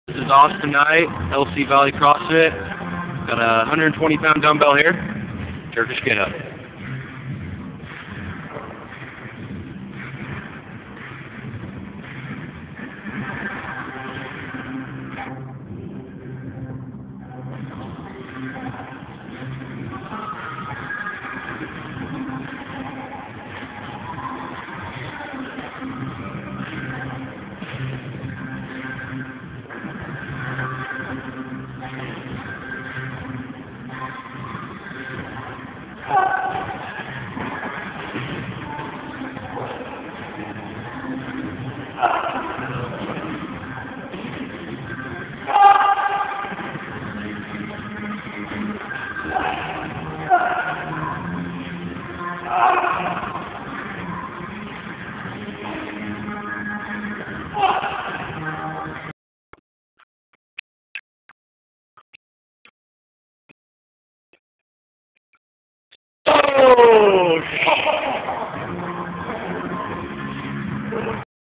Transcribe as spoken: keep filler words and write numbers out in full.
This is Austin Knight, L C Valley CrossFit. Got a one hundred twenty pound dumbbell here. Turkish Getup.